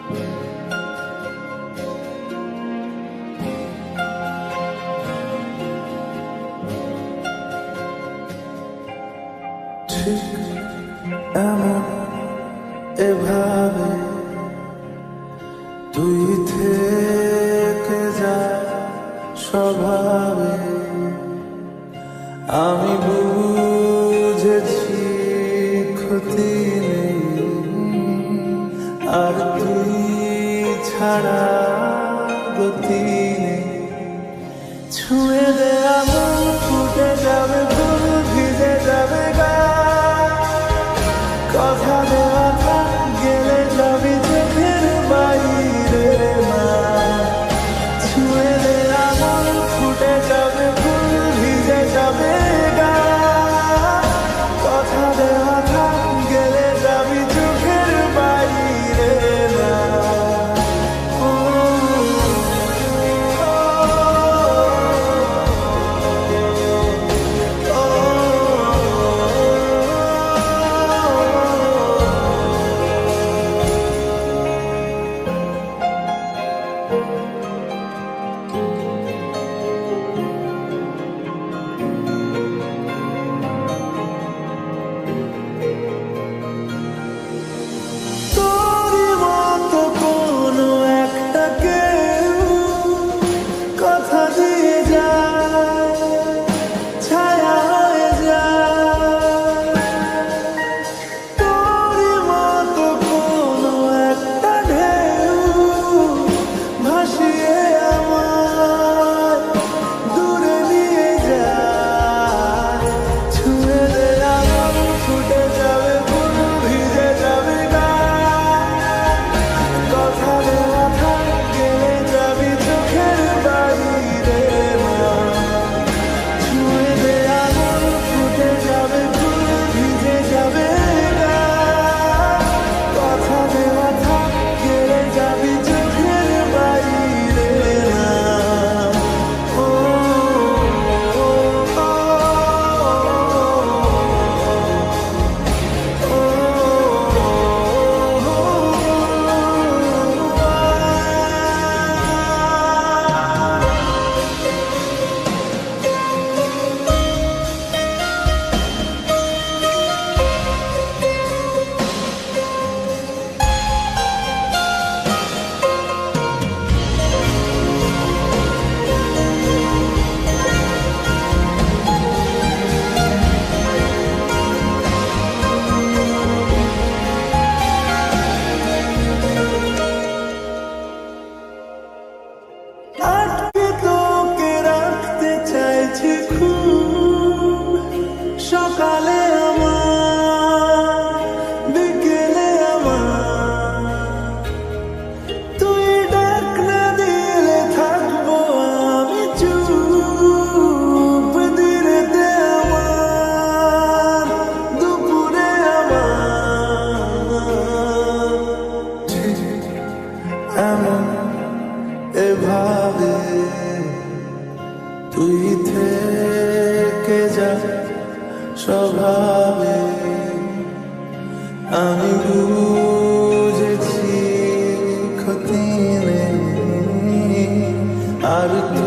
ঠিক এমন এভাবে তুই থেকে যা স্বভাবে। আমি বুঝেছি ক্ষতি নেই, আর তুই ছাড়া গতি নেই। ছুঁয়ে দে আগুন, ফুটে যাবে ফুল, ভিজে যাবে গা। কথা দেওয়া থাক, গেলে যাবি চোখের বাইরে না। ছুঁয়ে দে আগুন, ফুটে যাবে ফুল, ভিজে যাবে গা। কথা দেওয়া থাক, গেলে যাবি চোখের বাইরে না। সকালে আমার, বিকেলে আমার, তুই ডাক না দিলে থাকবো আমি চুপ। দিনেতে আমার, দুপুরে আমার। ঠিক এমন এভাবে তুই থেকে যা স্বভাবে। আমি বুঝেছি ক্ষতি নেই, আর